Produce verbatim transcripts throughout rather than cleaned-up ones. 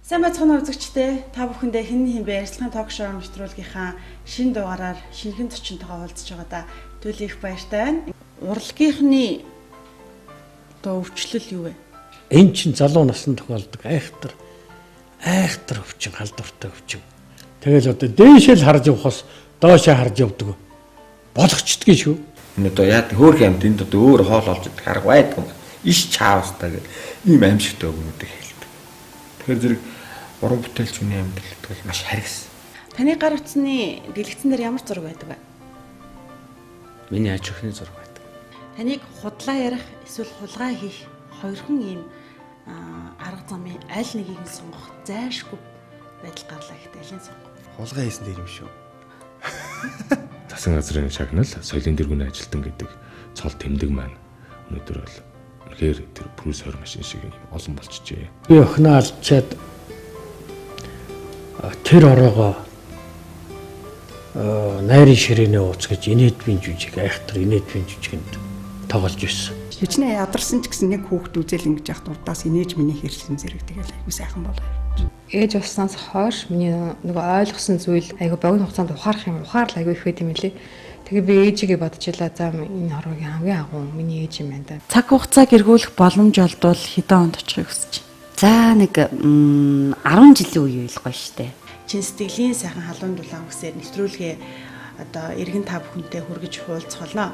Сайн байцгаана үзэгчдээ. Та бүхэндээ хэн хэмбэ ярилцлагын ток шоу нэвтрүүлгийнхаа шинэ дугаараар шинэхэн зочинтойгоо уулзж байгаадаа түлэх баяртай байна. Урлагийнхны одоо өвчлөл юу вэ? Энэ чинь залуу наснд тохиолдог айхтар айхтар өвчин, халдвартай өвчин. Тэгэл одоо дээшэл харж явахаас доошоо харж явдаг. Болгочдгийг шүү. Энэ одоо яа хөөх юмд энд одоо өөр хоол олж идэх арга байдаг юм. Иш чаавстай гэх ийм аимшигтай өгнүүдийг хэлдэг. Тэгэхээр зэрэг уран бүтээлч хүний амьдрал бол маш харгас. Таны гар утасны дэлгэцэн дээр ямар зураг байдаг вэ? Миний аж өхний зураг байдаг. Таныг худлаа ярих эсвэл хулгай хийх хоёрхан ийм арга замын аль нэгийг нь сонгох зайлшгүй байдал гарлаа гэхдээ алийг сонгох? Хулгай хийсэн дээр юм шүү. Засан газрын шагнал, соёлын тэргүүний ажилтан гэдэг цол тэмдэг маань өнөөдөр бол үнэхээр тэр Брюс хоёр машин шиг олон болчихжээ. Би охиноо алчаад тэр ороогоо найрын ширээнээ ууц гэж инээдмийн жүжиг айхтар инээдмийн жүжигэнд тоглож байсан. Хичнээн ядарсан ч гэсэн нэг хүүхд үзэл ингэж яхад урдаас инээж миний хэрсэн зэрэг тэгэл айгу сайхан болоо. Ээж болсноос хойш миний нөгөө ойлгосон зүйл айгу богино хугацаанд ухаарах юм ухаарл айгу их байт юм лээ. Тэгээ би ээжигээ бодчихлаа за энэ хорвогийн хамгийн агуу миний ээж юм байна да. Цаг хугацааг эргүүлэх боломж олдвол хэдэн онд очихыг хүсэж байна? За нэг арван жилийн үе байлгүй штэ. Чин сэтгэлийн сайхан халуун дулаан үсээр нэвтрүүлгээ одоо эргэн та бүхэнтэй хүргэж хуулцах болно.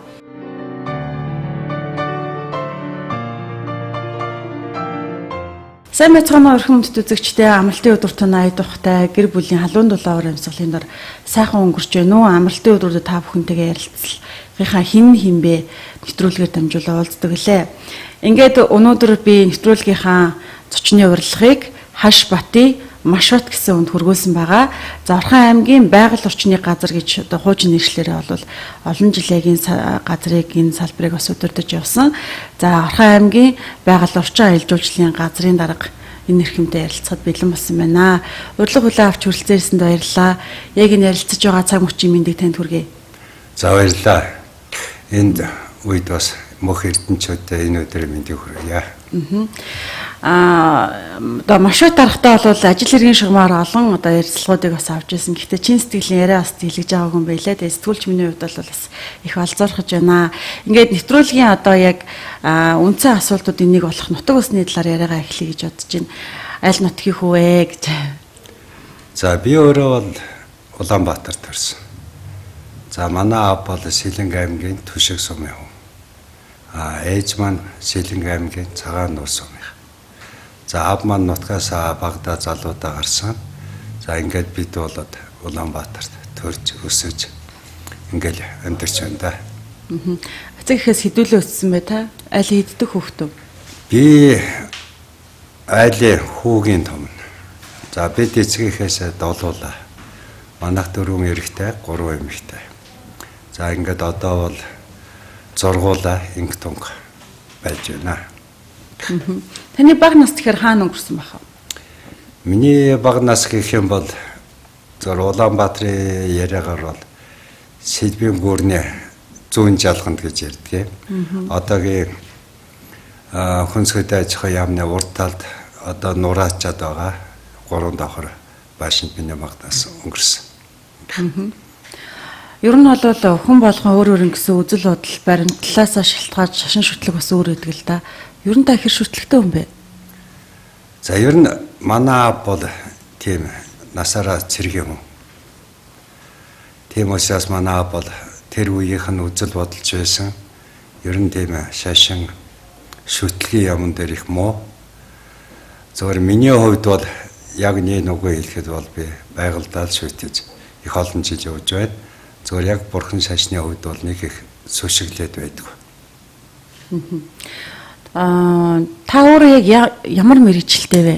Сайн байцгаана өрхөн хүндэт үзэгчдээ амралтын өдөр тунаа ая тухтай гэр бүлийн халуун дулаан урамсгалын дор сайхан өнгөрч байна уу? Амралтын өдрүүдэд та бүхэнтэйгээ ярилцлагынхаа хин хинбэ нэвтрүүлгээр дамжуулаад уулздаг лээ. Ингээд өнөөдөр би нэвтрүүлгийнхаа зочны урилгыг Хаш Бати Машот гэсэн үнд хөргүүлсэн байгаа. За Орхон аймгийн байгаль орчны газар гэж одоо хуучин нэршлэрээ бол олон жилийн газрыг энэ салбарыг бас удирдах явсан. За Орхон аймгийн байгаль орчин аялал жуулчлалын газрын дарга энэ нэрхэмтэй ярилцахад бэлэн болсон байна. Урилга хүлээн авч хүрэлцээрсэнд баярлалаа. Яг энэ ярилцаж байгаа цаг мөчийн мэндийг танд хүргэе. За баярлалаа. Энд үед бас мөх эрдэнчүүдэд энэ өдрийн мэндийг хүргье. Аа одоо Машот дарахтаа бол ажил хэргийн шугамар олон одоо ярилцлагуудыг бас авч ирсэн. Гэхдээ чин сэтгэлийн яриа бас хэлж байгаагүй юм байлаа. Тэгээ сэтгүүлч миний хувьд бол бас их олзоорхож байна. Ингээд нэвтрүүлгийн одоо яг үндсэн асуултуудын нэг болох нутаг усны талаар яриагаа эхлэе гэж бодож байна. Аль нутгийг хөвөө гэж. За би өөрөө бол Улаанбаатарт төрсөн. За манай аав бол Сэлэнг аймгийн Түшиг сумын хүн. А ээж маань Сэлэнг аймгийн Цагаан нуус сумын. За аав маань нутгаас багада залуудаа гарсан. За ингээд бид болоод Улаанбаатарт төрж өсөж ингээл амьдарч байна да. Аа. Эцэг ихээс хэдүүлээ өссөн бай та? Аль хэддэг хүүхдөө? Би айлын хүүгийн том. За бид эцэг ихээс долуулаа. Манайх дөрвөн эрэгтэй, гурван эмэгтэй. За ингээд одоо бол зургуулаа инг тунг байж байна. Таны баг нас тэгэхээр хаана өнгөрсөн баха? Миний баг нас гэх юм бол зөв Улаанбаатарын яриагаар бол Сэлбийн гүрний зүүн жалганд гэж ярьдаг. Одоогийн хүнсгэд аж ахуйн яамны урд талд одоо нураачаад байгаа гурван давхар баашинд миний баг нас өнгөрсөн. Ер нь бол хүн болгон өөр өөр гэсэн үзэл бодол баримтлалаас шалтгаалж шашин шүтлэг бас өөр өгдөг л да. Ер нь та хэр шүтлэгтэй хүн бэ? За ер нь манай аав бол тийм насаараа цэрэг юм. Тийм учраас манай аав бол тэр үеийнх нь үзэл бодолж байсан. Ер нь тийм шашин шүтлгийн юм дээр их муу. Зөвхөн миний хувьд бол яг нэг үгүй хэлэхэд бол би байгальдаа шүтэж их олон жил явж байна. Зөвхөн яг бурхан шашны хувьд бол нэг их сүшиглээд байдаг. Аа та өөрөө яг ямар мэргэжилтэй вэ?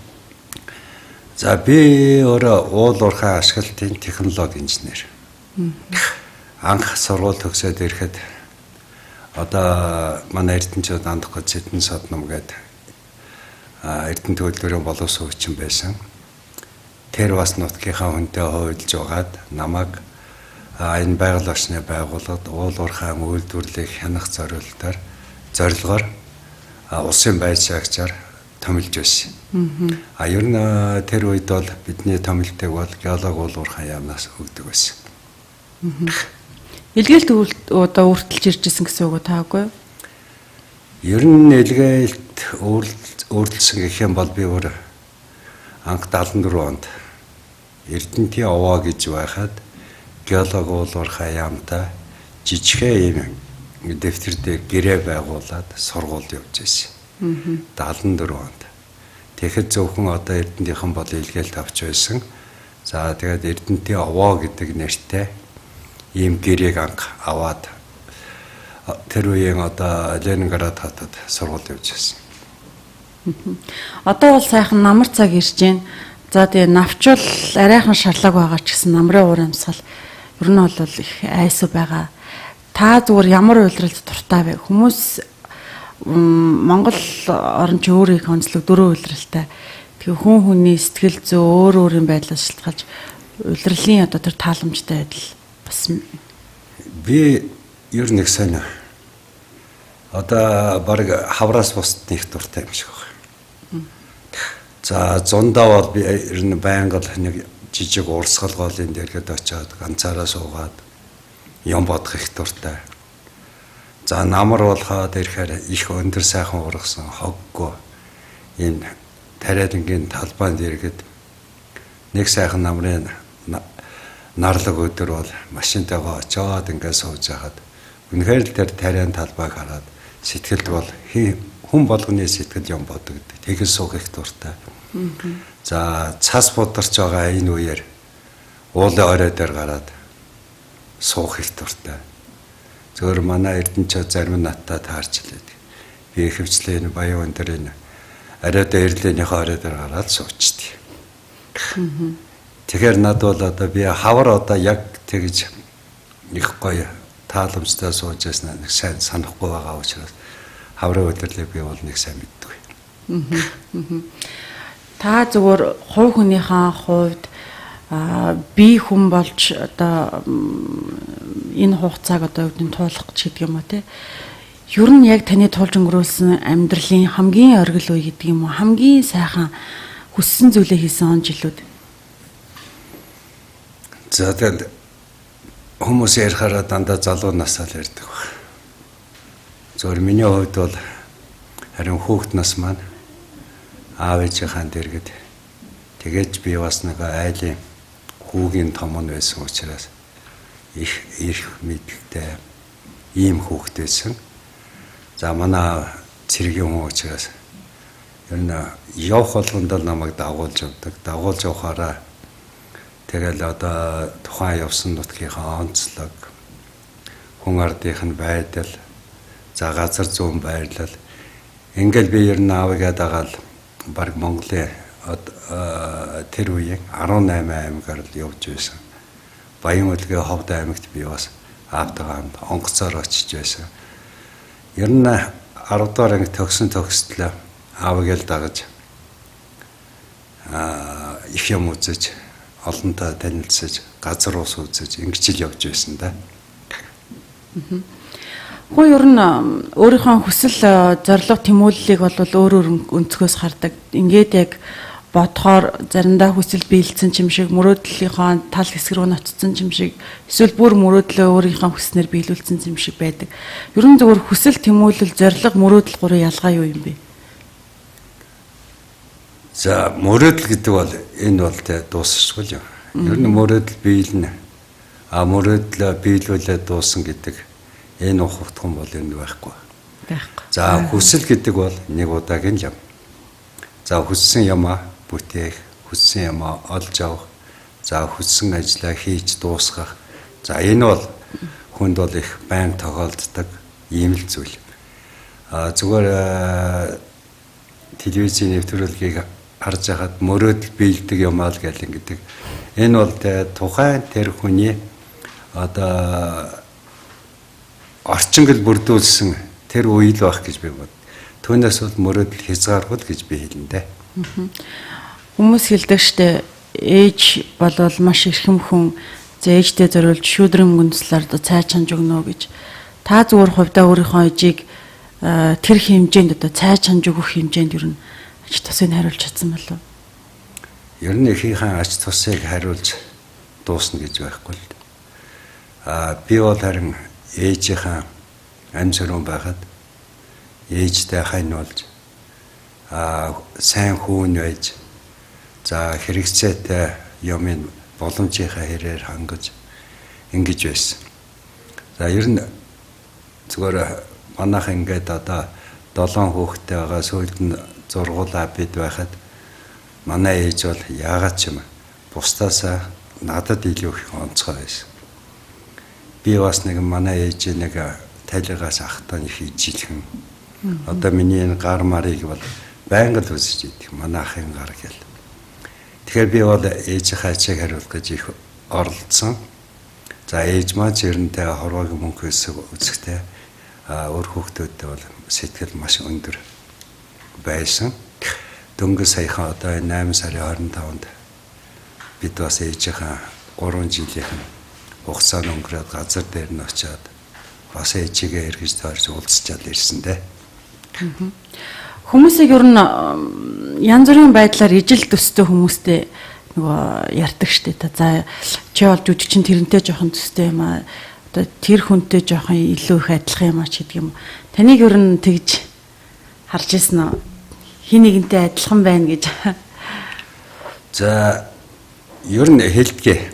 За би өөрөө уул уурхай ашиглалтын технологи инженер. Анх сургууль төгсөөд ирэхэд одоо манай эрдэнэчүүд андах Цэдэн Содном гэдэг эрдэнэ төлөвлөрийн боловсон хүчин байсан. Тэр бас нутгийнхаа хүнтэй хуваалж байгаад намайг энэ байгаль орчны байгууллагад уул уурхай үйлдвэрлэлийг хянах зорилтоор зорилгоор улсын байр шаагчаар томилж байсан. А ер нь тэр үед бол бидний томилтыг бол геолог уулуурхан яамнаас өгдөг байсан. Илгээлт одоо үргэлж ирж исэн гэсэн үг таагүй. Ер нь илгээлт өөрлөсөн гэх юм бол би өөр анх даалан дөрөв онд Эрдэнэтийн овоо гэж байхад геолог уулуурхан яамтай жижигхэн юм дэвтэр дээр гэрээ байгуулад сургууль явж байсан. даалан дөрөв онд. Тэгэхэд зөвхөн одоо Эрдэнэтийнхэн бол илгээлт авч байсан. За тэгээд Эрдэнэтийн овоо гэдэг нэртэй ийм гэрээг анх аваад тэр үеийн одоо Ленинград хотод сургууль явж байсан. Одоо бол сайхан намар цаг ирж байна. За тэгээ навчвал арайхан шарлаг байгаа ч гэсэн намрын уур амьсгал ер нь бол их айсуу байгаа. Та зүгээр ямар уйлралд дуртай вэ? Хүмүүс Монгол орн ч өөр их онцлог дөрөв уйлралтай. Тэгээ хүн хүний сэтгэл зүй өөр өөрийн байдлаас шалтгаалж уйлралын одоо тэр тааламжтай байдал бас би ер нь их сайн одоо баг хавраас бусд нэг дуртай юм шиг байна. За зундаа бол би ер нь байнга л нэг жижиг урсгал голын дээргээд очиод ганцаараа суугаад юм бодох их дуртай. За намар болоход ирэхээр их өндөр сайхан ургасан хоггүй энэ тариалангийн талбайн дээргээд нэг сайхан намрын нарлаг өдөр бол машинтайгаа очиод ингээд сууж хаад үнэхээр л тэр тариан талбайг хараад сэтгэлд бол хүн болгоны сэтгэл юм бодог гэдэг. Тэгээс суух их дуртай. За цас бударч байгаа энэ үеэр уулын орой дээр гараад суух их дуртай. Зөвөр манай Эрдэнэчүүд зарим нь надтай таарч илээд. Би хөвчлээ энэ баян өндөр энэ оройдоо ирлэнийхээ орой дээр гараад суучдээ. Тэгэхээр над бол одоо би хавар одоо яг тэгж их гоё тааламжтай сууж яснаа нэг сайн санахгүй байгаа учраас хаврын өдөрлөө би бол нэг сайн мэддэг. Та зүгээр хувь хүнийхээ хувьд би хүн болж одоо энэ хугацааг одоо үүдэн туулах гэж гэдэг юм уу те. Ер нь яг таны тулж өнгөрүүлсэн амьдралын хамгийн оргил үе гэдэг юм уу? Хамгийн сайхан хүссэн зүйлээ хийсэн он жилүүд. За тэгэл хүмүүс ярихаараа дандаа залуу насаа л ярьдаг баг. Зөвхөн миний хувьд бол харин хүүхэд нас маань аав ээжийнхаа дэргэд тэгэж би бас нэг айлын хүүгийн том нь байсан учраас их их мэдэлтэй ийм хүүхэд байсан. За манай цэргийн хүн учраас ер нь явах болгонд л намайг дагуулж явдаг. Дагуулж явахаараа тэгэл одоо тухайн явсан нутгийнхаа онцлог, хүн ардынх нь байдал, за газар зүүн байрлал ингээл би ер нь аавыгаа дагаал баг Монголын тэр үеийн арван найман аймгаар л явж байсан. Баян үлгээ Ховд аймагт би бас аавтайгаа хамт онгоцоор очиж байсан. Ер нь арав дахь анги төгсөн төгсдлөө аавыгаа л дагаж аа их юм үзэж, олонтой танилцаж, газар ус үзэж ингэж л явж байсан да. Хөө ер нь өөрийнхөө хүсэл зорилго тэмүүллийг бол өөр өөр өнцгөөс хардаг. Ингээд яг бодохоор заримдаа хүсэл биелсэн юм шиг, мөрөөдлийнхөө тал хэсэг рүү ноцсон юм шиг, эсвэл бүр мөрөөдлөө өөрийнхөө хүснээр биелүүлсэн юм шиг байдаг. Ер нь зөвхөн хүсэл тэмүүлэл, зорилго, мөрөөдөл гурвын ялгаа юу юм бэ? За мөрөөдөл гэдэг бол энэ бол тэ дуусахгүй юм. Ер нь мөрөөдөл биелнэ. А мөрөөдлөө биелүүлээд дуусан гэдэг энэ ухагтхан бол энэ байхгүй. Байхгүй. За хүсэл гэдэг бол нэг удаагийн юм. За хүссэн юмаа бүтээх, хүссэн юмаа олж авах, за хүссэн ажлаа хийж дуусгах. За энэ бол хүнд бол их байн тохиолддог ийм л зүйл. А зүгээр телевизийн нэвтрүүлгийг харж байхад мөрөөдөл биелдэг юмаа л гэл ингэдэг. Энэ бол тухайн тэр хүний одоо орчингэл бүрдүүлсэн тэр үйл байх гэж би бод. Түүнээс бол мөрөөдөл хязгааргүй гэж би хэлнэ дээ. Хүмүүс хэлдэг штэ ээж болвол маш эрхэм хүн ээжтэй зориулж шүүдрэн гүнслэр одоо цай чанж өгнө гэж. Та зүгээр хувьдаа өөрийнхөө ээжийг тэр хэмжээнд одоо цай чанж өгөх хэмжээнд ер нь ач тусыг хариулж чадсан болов? Ер нь эхийнхээ ач тусыг хариулж дуусна гэж байхгүй л. Аа би бол харин ээжийнхээ амь сөрөн байхад ээжтэй хань болж аа сайн хүүн байж за хэрэгцээтэй юмын боломжийнхаа хэрээр хангаж ингэж байсан. За ер нь зүгээр манайх ингээд одоо долоон хүүхэдтэй байгаа сүйд нь зургуулаа бид байхад манай ээж бол яагаад ч юм бусдаасаа надад илүү их онцгой байсан. Би бас нэг манай ээж нэг тайлгаас ахтаа их ижилхэн. Одоо миний энэ гар марыг бол байнга л үзэж идэг манай ахын гар гэл. Тэгэхээр би бол ээжийнхээ ачааг хариулах гэж их оролдсон. За ээж маань зэрэнтэй хорвоогийн мөнгө үзэхтэй өөр хүүхдүүдтэй бол сэтгэл маш өндөр байсан. Дөнгөж саяхан одоо найман сарын хорин таванд бид бас ээжийнхээ гурван жилийн хугацаанд өнгөрөөд газар дээр нь очиад бас ээжигээ эргэж таарч уулзчаад ирсэн дээ. Хүмүүсийг ер нь янз бүрийн байдлаар ижил төстэй хүмүүстэй нөгөө ярьдаг штэ та. За чи бол жүжигчин тэрнтэй жоохон төстэй юм аа. Одоо тэр хүнтэй жоохон илүү их адилхан юм аа ч гэдэг юм. Таныг ер нь тэгж харж ирсэн нь хин нэгэнтэй адилхан байна гэж. За ер нь хэлдгээ.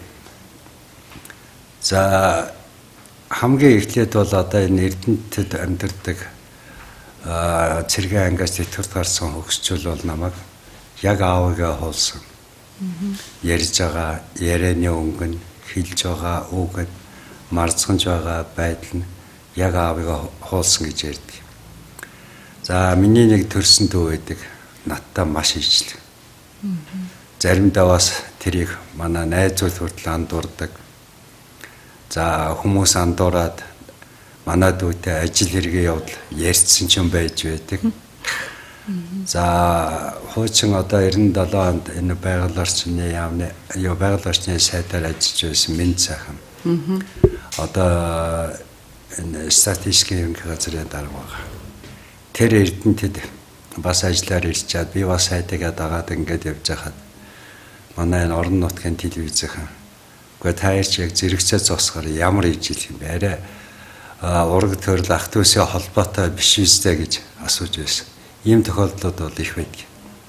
За хамгийн эхлээд бол одоо энэ Эрдэнэтэд амьдардаг а цэргийн ангаас тэтгэврт гарсан хөгсчөл бол намайг яг аавыгаа хуулсан. Ярьж байгаа ярианы өнгө нь хэлж байгаа үг нь марцганж байгаа байдал нь яг аавыгаа хуулсан гэж ярьдаг. За миний нэг төрсөн дүү байдаг. Надтай маш ижил. Заримдаа бас тэрийг манай найзууд хүртэл андуурдаг. За хүмүүс андуураад манай дүүтэй ажил хэрэгээ явдал ярьсан ч юм байж байдаг. За хуучин одоо девяносто седьмом онд энэ байгаль орчны яамны юу байгаль орчны сайдаар ажиллаж байсан Минь сайхан. Одоо энэ статистикийн газрын дарга байгаа. Тэр Эрдэнэтэд бас ажиллаар ирчээд би бас сайдгаа дагаад ингээд явж байхад манай энэ орон нутгийн телевизийнхэн үгүй та ирч яг зэрэгцээ зогсохоор ямар ижил юм бэ? Арай ураг төрөл ах дүүсийн холбоотой биш үстэй гэж асууж байсан. Ийм тохиолдлууд бол их байдаг.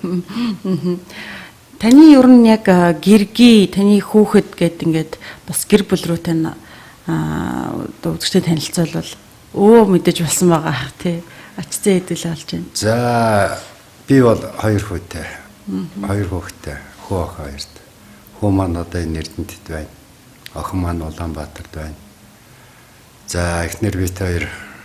Таны ер нь яг гэргий таны хүүхэд гэд ингээд бас гэр бүл рүү тань үзэгчтэй танилцуулбал өө мэдэж болсон байгаа тий. Ачцсан хэдэл олж байна. За би бол хоёр хүүтэй. Хоёр хүүхэдтэй. Хүү ах хоёрт. Хүү маань одоо энэ Эрдэнэтэд байна. Охин маань Улаанбаатарт байна. За эхнэр бит хоёр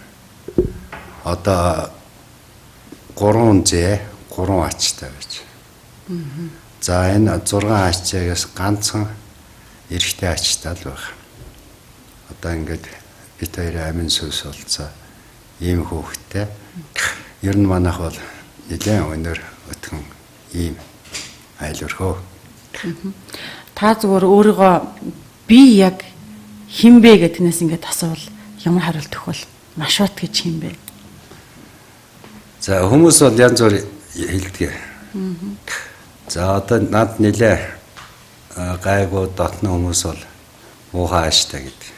одоо гурван зэ, гурван ачтай байж. За энэ зургаан ачаагаас ганцхан эрэгтэй ачтай л байна. Одоо ингээд бит хоёр амин сүс болцоо. Ийм хүүхэдтэй. Ер нь манайх бол нэлээд өнөр өтгөн ийм айл өрхөө. Та зүгээр өөрийгөө би яг хин бэ гэх тэнэс ингээд асуувал ямар хариулт өгөх бол маш бат гэж хин бэ? За хүмүүс бол янз бүр хэлдэг. За одоо над нэлээ гайгүй дотны хүмүүс бол муухай ааштай гэдэг.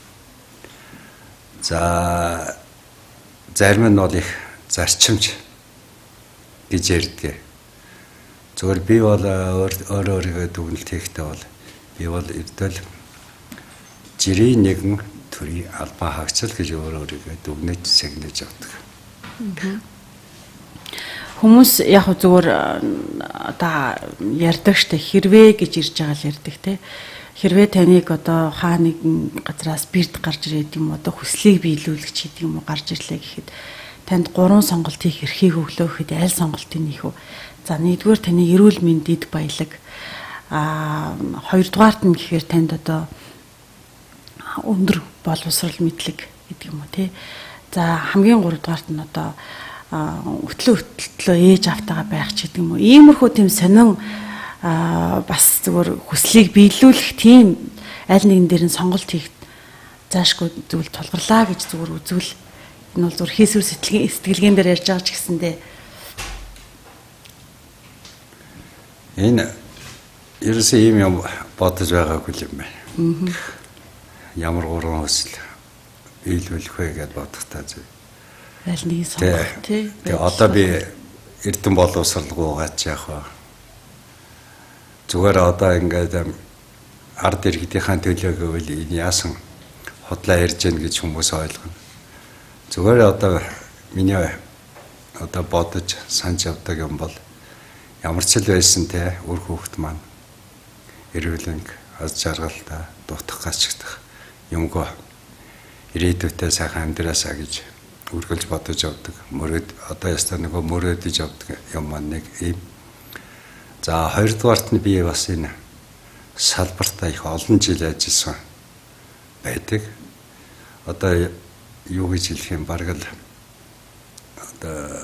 За зарим нь бол их зарчимч гэж ярьдаг. Зөвхөн би бол өөр өөрийгөө дүгнэлт хийхдээ бол би бол эрдэл жирийн нэгэн төрийн албан хаагчл гэж өөр өөрийгөө дүгнэж сэгнэж явдаг. Хүмүүс яг зүгээр одоо ярьдаг штэ хэрвээ гэж ирж байгаа л ярьдаг те. Хэрвээ таныг одоо хаа нэгэн газраас бирд гарч ирээд юм одоо хүслийг биелүүлэх ч гэдэг юм уу гарч ирлээ гэхэд танд гурван сонголт хийх эрхийг өглөө гэхэд аль сонголтыг нэх вэ? За нэгдүгээр таны эрүүл мэндэд баялаг. Аа хоёрдугаарт нь гэхээр танд одоо өндөр боловсрал мэдлэг гэдэг юм уу те. За хамгийн гуравдугаарт нь одоо өтлөө өтлөө ээж автагаа байх ч гэдэг юм уу. Иймэрхүү тийм сонин бас зүгээр хүслийг биелүүлэх тийм аль нэгэн дээр нь сонголт хийх заашгүй зүйл тулгарлаа гэж зүгээр үзвэл энэ бол зүгээр хийсвэр сэтгэлгээний сэтгэлгээн дээр ярьж байгаа ч гэсэндээ Энэ ерөөсөө ийм юм бодож байгаагүй юм байна. Ямар гурван хүсэл биелүүлэх вэ гэж бодохтаа зөв. Аль нэг сонгох тий. Тэгээ одоо би Эрдэнэ боловсралгуугаад яах вэ? Зүгээр одоо ингээд ард иргэдийнхаа төлөө гэвэл энэ яасан хотлоо ярьж гэн гэж хүмүүс ойлгоно. Зүгээр одоо миний одоо бодож санаж явдаг юм бол ямар ч л байсан те үр хүүхэд маань эрүүлэнг аз жаргалтай дутах гацчих юмгоо ирээдүйдээ сайхан амьдраасаа гэж үргэлж бодож явдаг. Мөрөд одоо ястаа нөгөө мөрөдөж явдаг юм маань нэг ийм. За хоёрдугаарт нь би бас энэ салбартаа их олон жил ажилласан байдаг. Одоо юу гэж хэлэх юм баг л одоо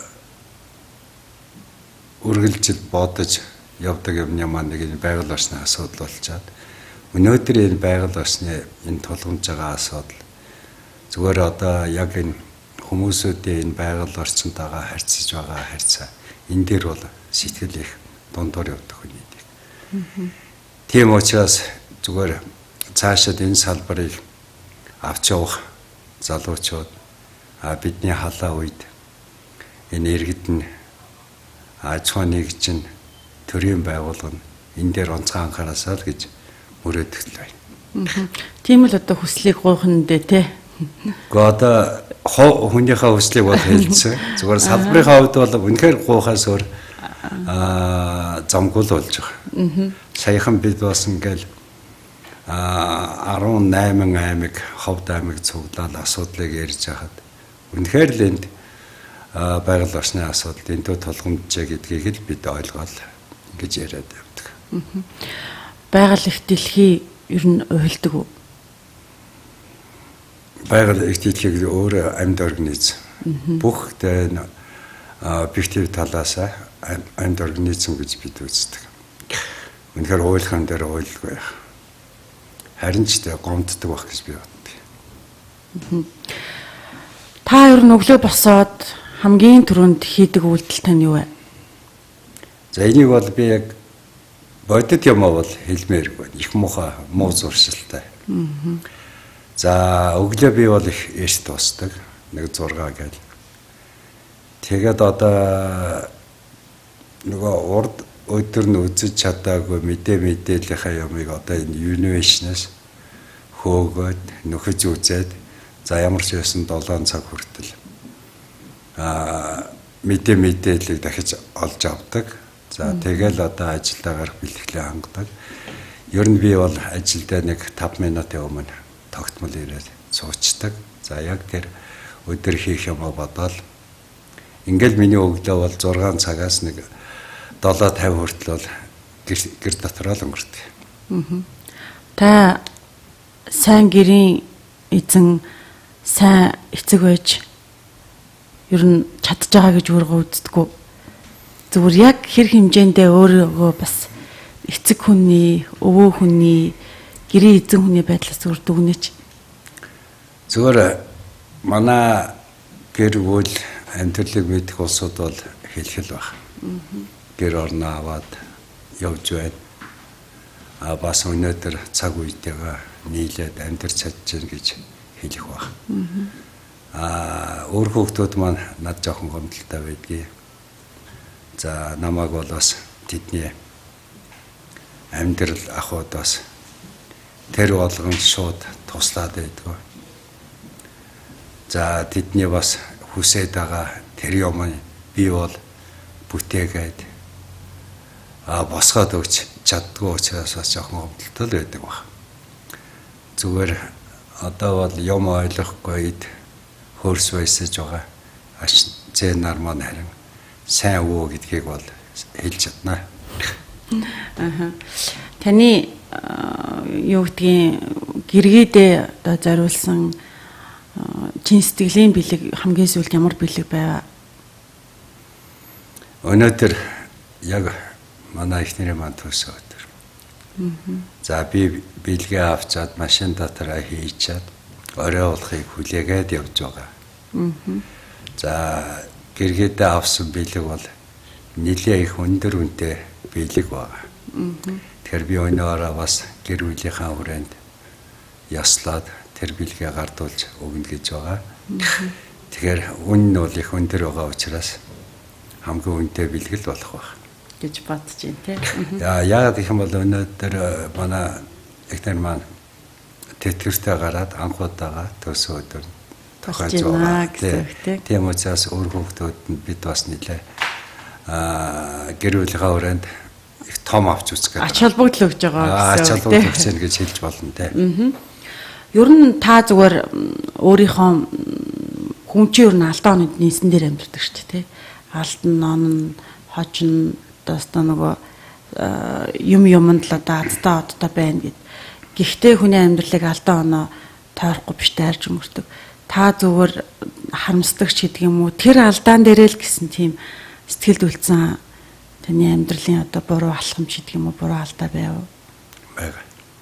үргэлж бодож явдаг юмны маань нэг энэ байгаль орчны асуудал болчаад өнөөдөр энэ байгаль орчны энэ тулгамж байгаа асуудал зүгээр одоо яг энэ хүмүүсүүдийн энэ байгаль орчинтойгоо харьцаж байгаа харьцаа энэ дээр бол сэтгэл их дундуур явдаг хүнийдэг. Тийм учраас зүгээр цаашид энэ салбарыг авч явах залуучууд а бидний халаа үед энэ иргэд нь аж ахуй нэгжин төрийн байгууллага энэ дээр онцгой анхаараасаа л гэж мөрөөдөл байна. Тийм л одоо хүслийг гуйхан дээ те. Гэхдээ одоо хүнийхээ хүслийг бол хэлсэн. Зүгээр салбарынхаа хувьд бол үнэхээр гуйхаас өөр аа замгуул болж байгаа. Саяхан бид бас ингээл а арван найман аймаг, Ховд аймаг цуглаал асуудлыг ярьж хахад үнэхээр л энд байгаль орчны асуудал энэтэй тулгамжжээ гэдгийг л бид ойлгоол гэж яриад явдаг. Байгаль их дэлхий ер нь уйлдаг уу? Байгаль их дэлхийг өөр амьд организм. Бүх объектив талаас амьд организм гэж бид үздэг. Үнэхээр уйлахын дээр уйлгүй байх. Харин ч тэ гомддог байх гэж би боддог. Та ер нь өглөө босоод хамгийн түрүүнд хийдэг үйлдэл тань юу вэ? За энийг бол би яг бодит юм бол хэлмээргүй байна. Их муухай, муу зуршилтай. За өглөө би бол их эрт тусдаг. Нэг зургаа гэл. Тэгээд одоо нөгөө урд өдөр нь үзэж чадаагүй мэдээ мэдээллийнхаа юмыг одоо энэ юнивэшнээс хөөгөөд нөхөж үзээд за ямар ч байсан долоон цаг хүртэл а мэдээ мэдээллийг дахиж олж авдаг. За тэгэл одоо ажилдаа гарах бэлтгэлээ хангадаг. Ер нь би бол ажилдаа нэг таван минутын өмнө тогтмол ирээд суучдаг. За яг тэр өдөр хийх юм бодоод ингээл миний өглөө бол зургаан цагаас нэг долоо тавин хүртэл бол гэр дотроо л өнгөрдөг. Та сайн гэрийн эзэн сайн эцэг байж ер нь чадж байгаа гэж өөрөө үздэггүй. Зүгээр яг хэр хэмжээндээ өөрийгөө бас эцэг хүний, өвөө хүний, гэрийн эзэн хүний байдлаас зүгээр дүгнэж. Зүгээр манай гэр бүл амьдралыг мэдэх улсууд бол хэлхэл баг. Гэр орноо аваад явж байна. А бас өнөөдөр цаг үетэйгээ нийлээд амьдарч чадчихна гэж хэлэх баг. А өөр хүүхдүүд маань над жоохон гомдолтой байдгийг. За намайг бол бас тэдний амьдрал ахуйд бас тэр болгон шууд туслаад байдгаа. За тэдний бас хүсээд байгаа тэр юм би бол бүтээгээд а босгоод өгч чаддгүй учраас бас жоохон хөвдөлтөл байдаг баг. Зүгээр одоо бол юм ойлгохгүй хөрс байсаж байгаа. Аш зэн нар маань харин сайн өвөө гэдгийг бол хэлж чадна. Аха. Таны юу гэдгийг гэргээдээ одоо зориулсан чин сэтгэлийн бэлэг хамгийн сүүлд ямар бэлэг байв? Өнөөдөр яг манай эхнэрийн маань төсөө өдөр. За би бэлгээ авчаад машин дотроо хийчаад орой болохыг хүлээгээд явж байгаа. За гэргээдээ авсан бэлэг бол нэлээ их өндөр үнэтэй биелэг байгаа. Тэгэхээр би өнөөрөө бас гэр бүлийнхаа хүрээнд яслаад тэр бэлгээ гардуулж өгнө гэж байгаа. Тэгэхээр үн нь бол их өндөр байгаа учраас хамгийн үнэтэй бэлгэл болох байх гэж бодож байна тий. За яагаад гэх юм бол өнөөдөр манай эхнэр маань тэтгэртэй гараад анхудаага төсөө өдөр тохиолж байгаа. Тийм учраас өөр хүүхдүүдэд бид бас нэлээ аа гэр бүлийнхаа хүрээнд их том авч үзэх гэдэг. Ач холбогдол өгж байгаа гэсэн үг. Ач холбогдол өгч яах гэж хэлж болно те. Ер нь та зүгээр өөрийнхөө хүн чинь ер нь алдаа онод нийсэн дээр амьддаг шүү дээ те. Алдан ном хожин доостой нөгөө юм юмд л одоо азтаа одтой байна гэд. Гэхдээ хүний амьдралыг алдаа оноо тойрохгүй биш дайрж өнгөрдөг. Та зүгээр харамсдагч гэдэг юм уу? Тэр алдаан дээрээ л гэсэн тийм сэтгэлд үлдсэн таны амьдралын одоо буруу алхамж гэдэг юм уу? Буруу алдаа байв уу? Бага.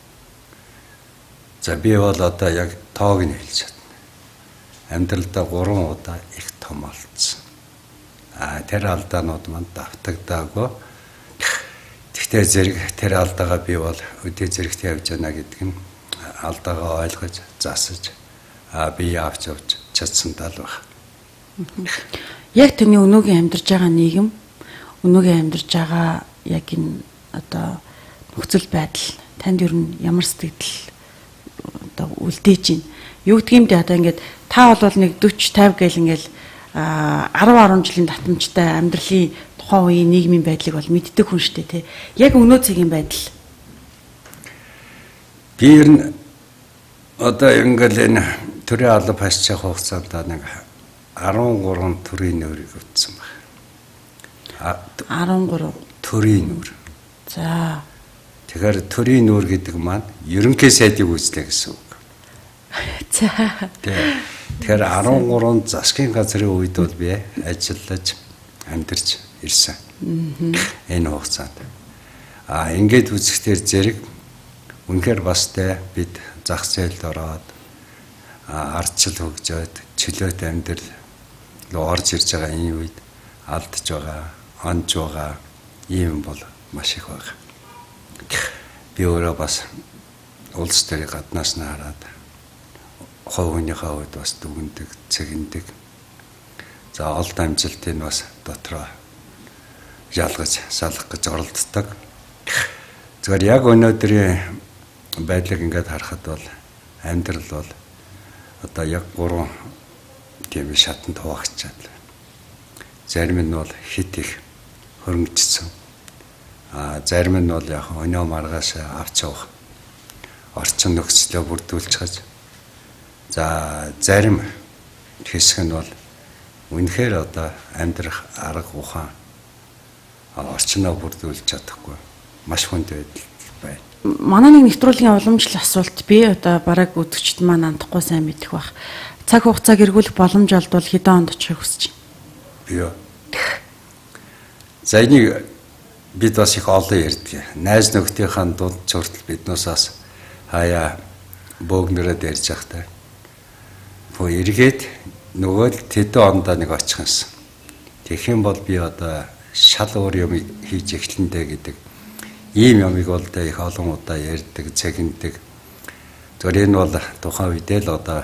За би бол одоо яг тоог нь хэлж чадна. Амьдралдаа гурван удаа их том алдсан. А тэр алдаанууд манд давтагдаагүй. Гэхдээ зэрэг тэр алдаагаа би бол өдөө зэрэгт явж байна гэдэг нь алдаагаа ойлгож засаж а би явж явж чадсан тал баг. Яг таны өнөөгийн амьдарч байгаа нийгэм, өнөөгийн амьдарч байгаа яг энэ одоо нөхцөл байдал танд ер нь ямар сэтгэл одоо үлдээж байна. Юу гэдг юм бэ одоо ингээд та бол нэг forty fifty гээл ингээл ten ten жилийн татамжтай амьдралын тухайн үеийн нийгмийн байдлыг бол мэддэг хүн шүү дээ тий. Яг өнөө цагийн байдал. Би ер нь одоо ингээл энэ төрийн алба хасчих хугацаанд нэг thirteen төрийн нөрийг өгсөн байна. thirteen төрийн нөр. За. Тэгэхээр төрийн нөр гэдэг маань ерөнхий сайдыг үүслэх гэсэн үг. За. Тэгэхээр thirteen засгийн газрын үед бол би ажиллаж амьдарч ирсэн. Энэ хугацаанд. А ингээд үзэхдээ зэрэг үнэхээр бас тэ бид зах зээлд ороод ардчил хөгжөөд чөлөөт амьдрал руу орж ирж байгаа энэ үед алдж байгаа, онж байгаа ийм бол маш их байна. Би өөрөө бас улс төрийн гаднаас нь хараад ховынхаа үед бас дүгндэг, цэгэндэг. За олд амжилтыг бас дотроо ялгаж, салах гэж оролддог. Зүгээр яг өнөөдрийн байдлыг ингээд харахад бол амьдрал бол одоо яг гурван тийм шатанд хуваагдчихад байна. Зарим нь бол хит их хөрөнгөжсөн. А зарим нь бол яг өнөө маргаас авч явах орчин нөхцөлөө бүрдүүлж хаж. За зарим хэсэг нь бол үнэхээр одоо амьдрах арга ухаан орчноо бүрдүүлж чадахгүй маш хүнд байдал байна. Манай нэг нэвтрүүлгийн уламжлал асуулт би одоо бараг үзэгчд маань андахгүй сайн мэдэх бах. Цаг хугацааг эргүүлэх боломж олдвол хэдэн онд очихыг хүсэж байна? Би юу. За энийг бид бас их олон ярьдаг. Найз нөхдийнхээ дунд чуртал биднээс хаяа бөөгнөрөд ярьж байхдаа бо эргээд нөгөө л тэдэн ондоо нэг очих юмсан. Тэгэх юм бол би одоо шал өөр юм хийж эхлэндэ гэдэг ийм юмыг бол тэ их олон удаа ярьдаг, цэгэндэг. Зүгээр энэ бол тухайн үедээ л одоо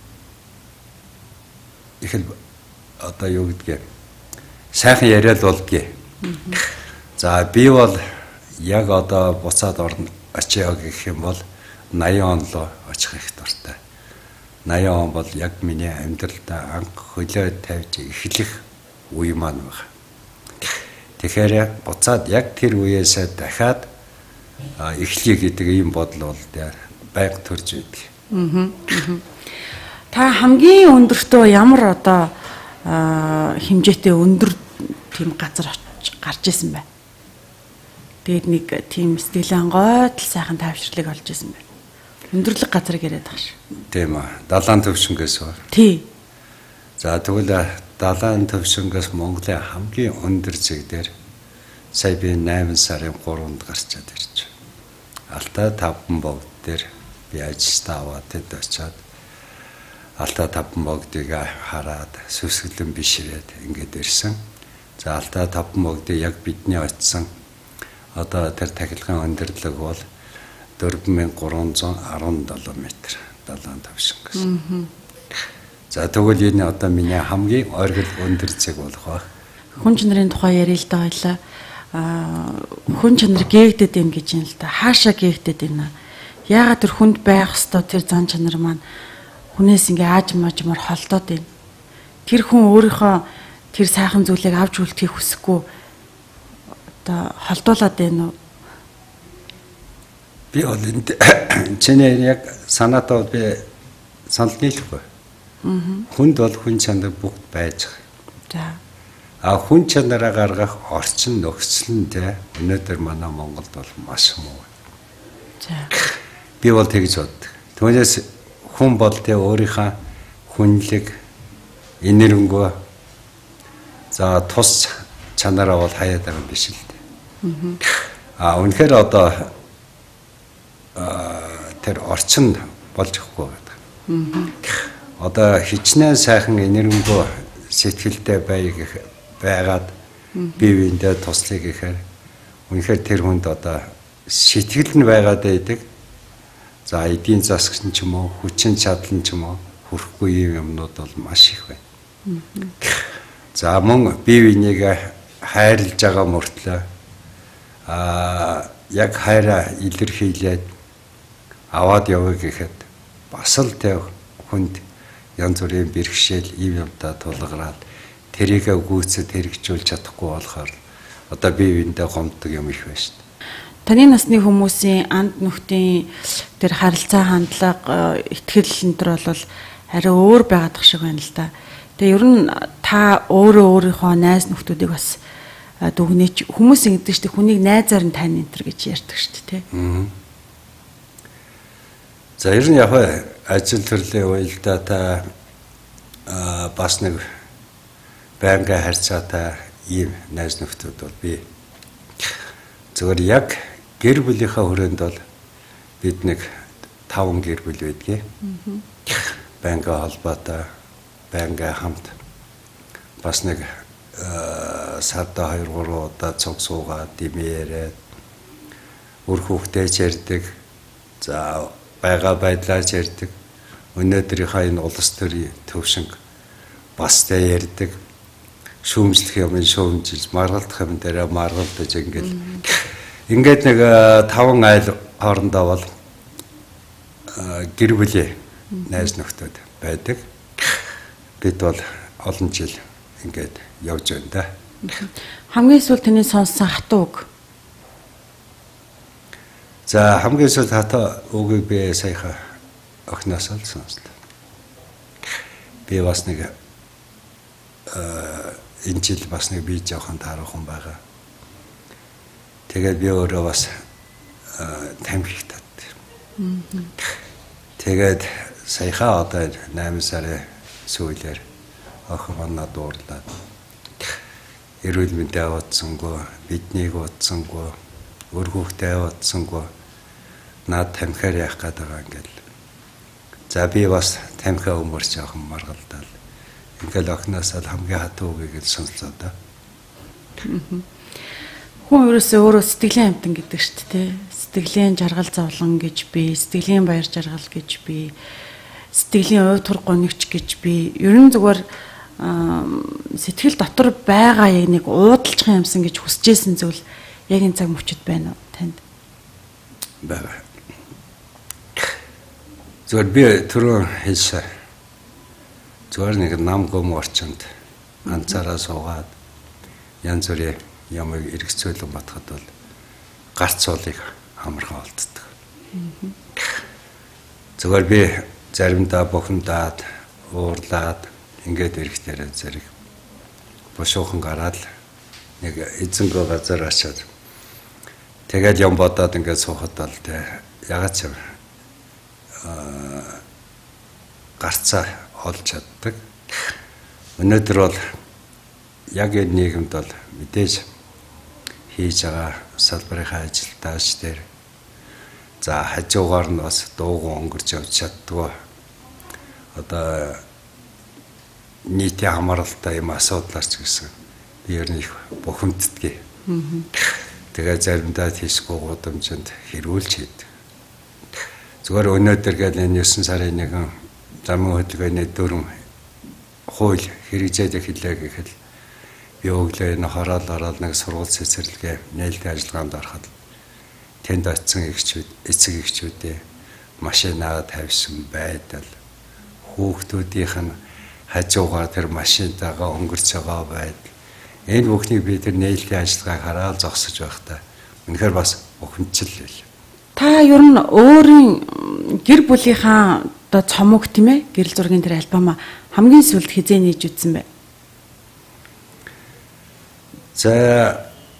их л одоо юу гэдгийг сайхан яриад болдгийг. За би бол яг одоо буцаад орно очиё гэх юм бол eighty он руу очих их дуртай. eighty он бол яг миний амьдралдаа анх хөлөө тавьж эхлэх үе маань байна. Тэгэхээр буцаад яг тэр үеэсээ дахиад эхлэе гэдэг ийм бодол бол байнга төрж байдаг. Та хамгийн өндөртөө ямар одоо хэмжээтэй өндөр тийм газар гарч исэн бэ? Тэгээд нэг тийм сэтгэлийн гойд сайхан тайвшрлыг олж исэн бэ. Өндөрлөг газрыг яриад байгаа ш. Тийм аа. Далайн төвшнгөөс ба. Тий. За тэгвэл далайн төвшнгөөс Монголын хамгийн өндөр зэг дээр сая би eight сарын third-нд гарчаад ирж. Алтай таван богд дээр би ажилтаа аваад тэд очиад Алтай таван богдыг хараад сүсгэлэн бишрээд ингээд ирсэн. За Алтай таван богдыг яг бидний очисан одоо тэр тахилгын өндөрлөг бол дөрвөн мянга гурван зуун арван долоо метр долоон тавшин гэсэн. За тэгвэл энэ одоо миний хамгийн оргил өндөр зэг болох ба. Хүн чанарын тухай ярил л да хоёлаа. Аа хүн чанар гээгдэд юм гэж юм л да. Хаашаа гээгдэд байна. Яагаад тэр хүнд байх ёстой тэр зан чанар маань хүнээс ингээ ааж маажмаар холдоод байна. Тэр хүн өөрийнхөө тэр сайхан зүйлийг авч үлдэхийг хүсэхгүй одоо холдуулаад байна уу? Би бол энд чиний яг санаатаа би санал нийлэхгүй. Хүнд бол хүн чанар бүгд байж байгаа. За. А хүн чанараа гаргах орчин нөхцөл нь те өнөөдөр манай Монголд бол маш муу. За. Би бол тэгж боддог. Түүнээс хүн бол те өөрийнхөө хүнлэг энэрнгөө за тус чанараа бол хаяад байгаа юм биш л дээ. А үнэхээр одоо тэр орчин болж өгөхгүй байдаг. Одоо хичнээн сайхан энэрнгөө сэтгэлдээ байгаад бие биендээ туслах гэхээр үнэхээр тэр хүнд одоо сэтгэл нь байгаад байдаг. За эдийн засагч ч юм уу, хүчин чадал ч юм уу хүрэхгүй юм юмнууд бол маш их байна. За мөн бие биенийг хайрлаж байгаа мөртлөө а яг хайраа илэрхийлээд аваад явъя гэхэд бас л тэ хүнд янз бүрийн бэрхшээл ийм юмдаа тулгараад тэрийг гүйцэд хэрэгжүүлж чадахгүй болохоор одоо бие биендээ гомддог юм их байна шүү дээ. Таны насны хүмүүсийн анд нөхдийн тэр харилцаа хандлага ихтгэл өнтер бол арай өөр байгаадах шиг байна л да. Тэгээ ер нь та өөрөө өөрийнхөө найз нөхдүүдийг бас дүгнэж хүмүүс ингэдэг шүү дээ. Хүнийг найзаар нь тань энтер гэж ярьдаг шүү дээ, тий. За ер нь яг ажил төрлийн уялдаа та бас нэг байнга харьцаатай ийм найз нөхдүүд бол би зөвөр яг гэр бүлийнхаа хүрээнд бол бид нэг таван гэр бүл байдгийг. Байнга холбоотой, байнга хамт бас нэг сарда хоёр гурван удаа цуг суугаад димээрээ үр хүүхдээ ярьдаг. За байга байдлаа ярьдаг. Өнөөдрийнхаа энэ улс төрийн төвшинг бастай ярьдаг. Шүүмжлэх юм шүүмжилж, маргалдах юм дээр маргалдаж ингээл. Ингээд нэг таван айл хоорондоо бол гэр бүлийн найз нөхдөд байдаг. Бид бол олон жил ингээд явж байна да. Хамгийн сүүл таны сонссон хатуу үг. За хамгийн сүүл хатуу үгийг би саяхан охноос л сонслоо. Би бас нэг энэ жил бас нэг би жоохон таарах юм байгаа. Тэгээд би өөрөө бас тамхиг татдаг. Тэгээд саяхан одоо найман сарын сүүлээр охин манаа дуурлаад эрүүл мэндээ аваадсангүй, биднийг аваадсангүй, өр хүүхдээ аваадсангүй наад тамхиар яах гээд байгаа ингээл. За би бас тамхиа өмөрч явах юм маргалдаад. Ингээл охноос л хамгийн хатуу үгийг л сонслоо да. Хүн ерөөсөө өөрөө сэтгэлийн амтан гэдэг шүү дээ. Сэтгэлийн жаргал зовлон гэж би, сэтгэлийн баяр жаргал гэж би, сэтгэлийн уй тур гонигч гэж би. Ерөн зүгээр сэтгэл дотор байгаа яг нэг уудалчих юмсан гэж хүсэжсэн зүйл яг энэ цаг мөчид байна уу танд? Бага. Зүгээр би түрүү хэлсэн. Зүгээр нэг нам гом орчинд ганцаараа суугаад янз бүрийн ямыг эргэцүүлэн батхад бол гарц цолыг хамархан олддог. Зүгээр би заримдаа бухимдаад, уурлаад ингээд эрэхтэрээ зэрэг бошуухан гараад нэг эзэнгөө газар очиад тэгээд юм бодоод ингээд суухад бол тэ ягаад ч аа гарцаа олж чаддаг. Өнөөдөр бол яг энэ нийгэмд бол мэдээж хийж байгаа салбарынхаа ажилтнаач дээр за хажуугаар нь бас дууган өнгөрч явж чаддгүй. Одоо нийтийн хамааралтай юм асуудлаарч гэсэн би ер нь их бухимддгийг. тэгээ заримдаа тийшгүй гудамжинд хэрүүлж хийдэг. Зүгээр өнөөдөр гээд энэ9 сарын нэгэн замын хөдөлгөөний дөрвөн хууль хэрэгжээд эхэллээ гэхэд би өглөө энэ хороол ороод нэг сургууль цэцэрлэгээ нээлттэй ажиллагаанд ороход тэнд очисон эгчүүд эцэг эгчүүдээ машинаа тавьсан байдал хүүхдүүдийнх нь хажуугаар тэр машинтайгаа өнгөрч байгаа байдал энэ бүхнийг би тэр нээлттэй ажиллагааг хараад зогсож байхдаа үнэхээр бас өхөнчл байл. Та ер нь өөрийн гэр бүлийнхаа одоо цомог тийм ээ гэрэл зургийн тэр альбом хамгийн сүүлд хизээ нээж үзсэн бэ? За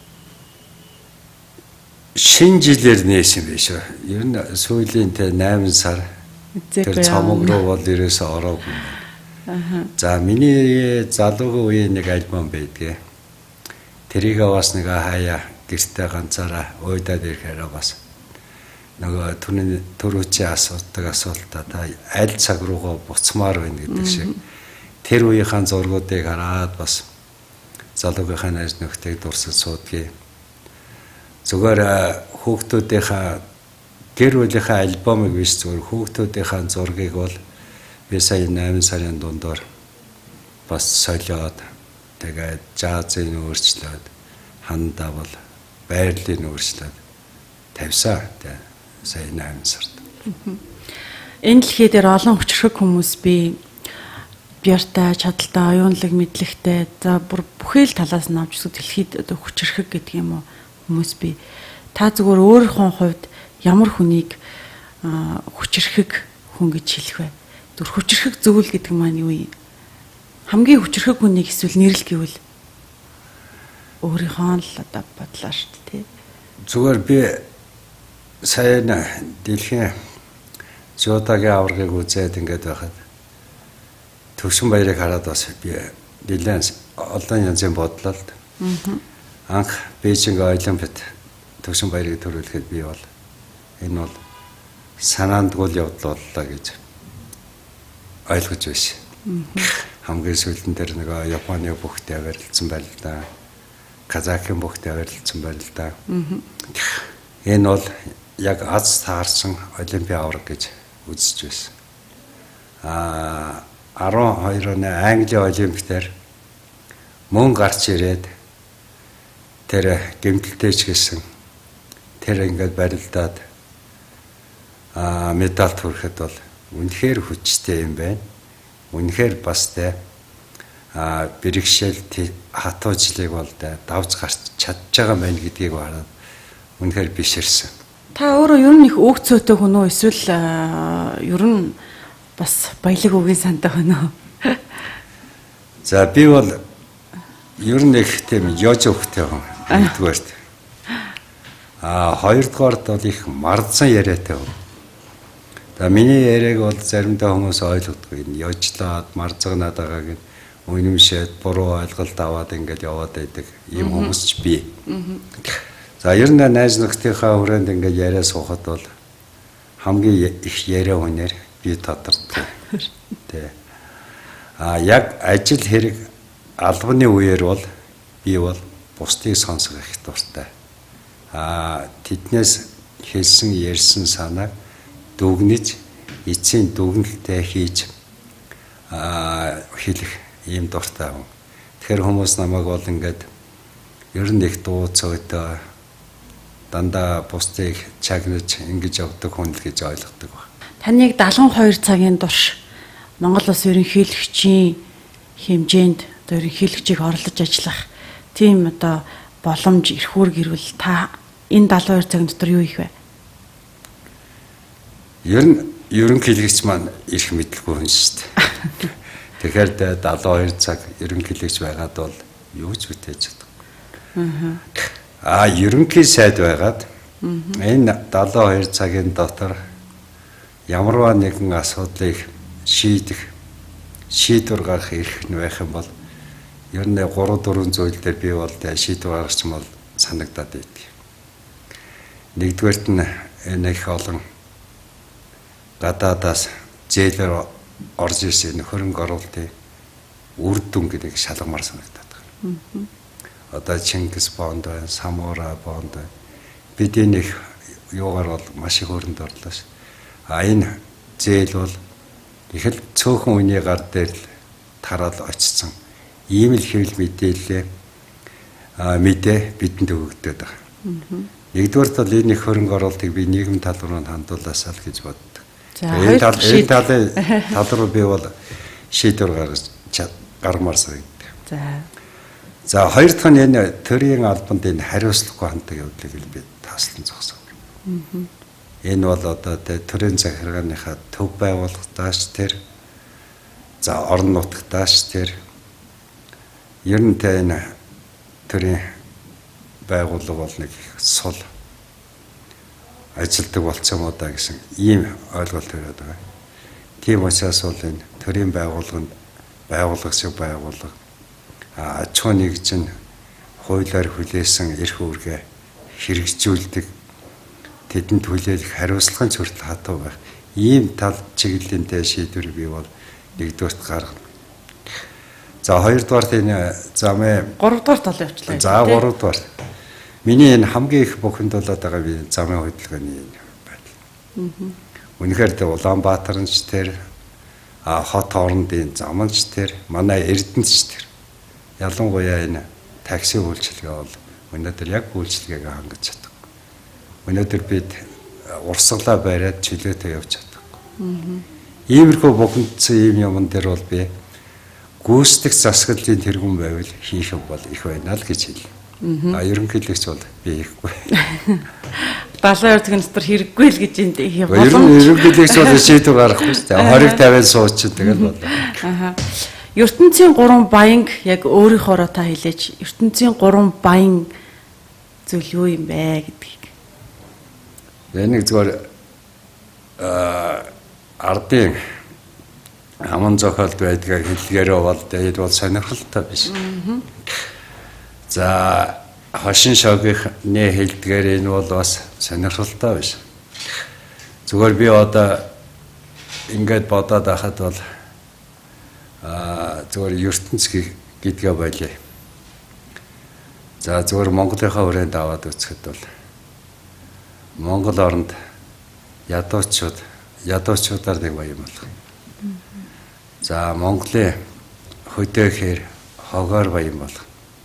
шинэ жилээр нээсэн биш үү? Ер нь сүүлийн тэ найман сар тэр цомог руу бол ерөөсөө ороогүй. Аа. За миний залуугийн үеийн нэг альбом байдгээ. Тэрийг бас нэг хаяа гэртээ ганцаараа уйдаад ирэхээр бас нөгөө түрүүний түрүүчийн асуудаг асуултаа та аль цаг руугаа буцмаар байна гэдэг шиг тэр үеийнхэн зургуудыг хараад бас залуугийнхаа найз нөхдөйг дурсаж суудгийг зүгээр хүүхдүүдийнхаа гэр бүлийнхаа альбомыг биш зүгээр хүүхдүүдийнхаа зургийг бол би сая найман сарын дундор бас солиод тэгээд жазыг өөрчлөөд хандаа бол байрлалыг өөрчлөөд тавьсаа тэгээд сая найман сард. Энэ дэлхий дээр олон хүчрхэг хүмүүс би бияртай, чадaltaй, оюунлаг, мэдлэгтэй за бүр бүхэл талаас нь авч үзэх дэлхийд одоо хүчрхэг гэдэг юм уу хүмүүс би. Та зүгээр өөрийнхөө хувьд ямар хүнийг хүчрхэг хүн гэж хэлэх вэ? Зүр хүчрхэг зөвлөл гэдэг маань юу юм? Хамгийн хүчрхэг хүнийг эсвэл нэрлэл гэвэл өөрийнхөө л одоо бодлоо шүү дээ. Зүгээр би сая дэлхийн зөөдагийн аваргыг үзээд ингээд байхад Төвшин баярыг хараад бас би нэлээд олон янзын бодлолд анх Бээжинг Олимпиад Төвшин баярыг төрүүлэхэд би бол энэ бол санаандгуул явдал боллоо гэж ойлгож байсан. Хамгийн сүүлдэн дээр нэг Японы бүхтэй аварилсан байл л да. Казахын бүхтэй аварилсан байл л да. Энэ бол яг аз таарсан Олимпийн аварга гэж үзэж байсан. Аа арван хоёр оны Английн Олимпиадаар мөн гарч ирээд тэр гэмтэлтэйч гэсэн тэр ингээд барилдаад аа медаль хүрэхэд бол үнэхээр хүчтэй юм байна. Үнэхээр бас тэ аа бэрхшээл хатуужлыг бол давж гарч чадж байгаа байна гэдгийг хараад үнэхээр биширсэн. Та өөрөө ер нь их өөгцөөтэй хүн үү эсвэл ер нь бас баялаг үгийн сантай хүн үү? За би бол ер нь их тийм ёж өвхтэй хүн. Нэгдүгээрт. Аа хоёрдугаарт бол их мардсан яриатай хүн. За миний яриаг бол заримдаа хүмүүс ойлгодгүй. Энэ ёжлоод марзагнаад байгааг нь үнэмшээд буруу ойлголт аваад ингээд яваад байдаг ийм хүмүүс ч бий. За ер нь найз нөхдийнхаа хүрээнд ингээд яриа суухад бол хамгийн их яриа хүнээр би тодортой. Тэ. А яг ажил хэрэг албаны үеэр бол би бол бусдыг сонсох их дуртай. А тэднээс хэлсэн ярьсан санааг дүгнэж эцсийн дүгнэлтээ хийж а хэлэх ийм дуртай хүн. Тэгэхээр хүмүүс намайг бол ингээд ер нь их дуу цогтой дандаа бусдыг чагнаж ингэж явдаг хүн л гэж ойлгодог ба. Таныг дагалан хоёр цагийн турш Монгол Улс ерөнхийлөгчийн хэмжээнд одоо ерөнхийлөгчийг орлож ажиллах тийм одоо боломж эрхүүр гэрвэл та энэ дагалан хоёр цагийн дотор юу хийх вэ? Ер нь ерөнхийлөгч маань ирэх мэдлгүй хүн шүү дээ. Тэгэхээр дагалан хоёр цаг ерөнхийлөгч байгаад бол юу ч бүтээж чаддаг. Аа. А ерөнхий сайд байгаад энэ дагалан хоёр цагийн дотор ямарваа нэгэн асуудлыг шийдэх шийдвэр гаргах эрх нь байх юм бол ер нь гурван дөрвөн зүйл дээр би бол шийдвэр гаргач юм бол санагдаад байдаг. Нэгдүгээрт нь энэ их олон гадаадаас зээлээр орж ирсэн хөрөнгө оруулалтын үр дүн гэдэг шалгамар санагдаад байна. одоо Чингис Бонд байна, Самура Бонд байна. Бид энэ их юугаар бол маш их хөрөнд орлоо ш. А энэ зээл бол их л цөөхөн үний гар дээр л тараад очсон. Ийм л хэвлэл мэдээлэл а мэдээ бидэнд өгөгдөд байгаа. Нэгдүгээр тал энэ их хөрөнгө оруулалтыг би нийгэм тал руу хандуулаасаа л гэж боддог. Энэ тал энэ талын тал руу би бол шийдвэр гаргаж гаргамаар санагдав. За. За хоёр дахь нь энэ төрийн албанд энэ хариуцлагагүй хандаг явдлыг л би тааслан зогсов. Энэ бол одоо төрийн захиргааныхаа төв байгууллагатаач тэр за орон нутгатаач тэр ер нь энэ төрийн байгууллага бол нэг сул ажилтдаг болцсон уу да гэсэн ийм ойлголт төрөд байгаа. Тийм учраас бол энэ төрийн байгууллаганд байгууллага шиг байгууллага аж ахуй нэгжин хуулиар хүлээсэн эрх үүргээ хэрэгжүүлдэг тэдэнд хүлээх хариуцлагын хүртэл хатуу байх. Ийм тал чиглэлтэй шийдвэр бий бол нэгдүгээрт гаргана. За хоёрдугаарт энэ замын гуравдугаар тал явууллаа. За гуравдугаар. Миний энэ хамгийн их бохинд болоод байгаа би замын хөдөлгөөний байдал. Үнэхээр тэ Улаанбаатарч тэр а хот хоорондын замч тэр манай Эрдэнэч тэр ялангуяа энэ такси үйлчилгээ бол өнөөдөр яг үйлчилгээгээ хангаж чаддаг. Өнөөдөр бид урсгалаа бариад чөлөөтэй явж чаддаг. Иймэрхүү бохиндсан ийм юмн дээр бол би гүйцэтгэх засаглалын тэргүүн байвал хийх бол их байна л гэж хэлээ. А ерөнхийлөгч бол би хийхгүй. Далайн өртгөн дотор хэрэггүй л гэж энд их боломж. Ерөнхийлөгч бол шийдвэр гаргахгүй шүү дээ. хориг тавиад суучих тэгэл болоо. Аха. ертөнцийн гурван баянг яг өөрийнхоороо та хэлээч. ертөнцийн гурван баян зүйл юу юм бэ гэдгийг. Энийг зөвхөн ардын аман зохиолд байдгийг хэлгээрээ бол дээд бол сонирхолтой биш. За хошин шогийнхны хэлдгээр энэ бол бас сонирхолтой биш. Зүгээр би одоо ингээд бодоод байхад бол а зүгээр ертөнц гэдгээ байлаа. За зүгээр Монголынхаа хүрээнд аваад үзэхэд бол Монгол оронд ядуучууд ядуучуудаар нэг баян болох. За Монголын хөдөөхээр хогоор баян болох.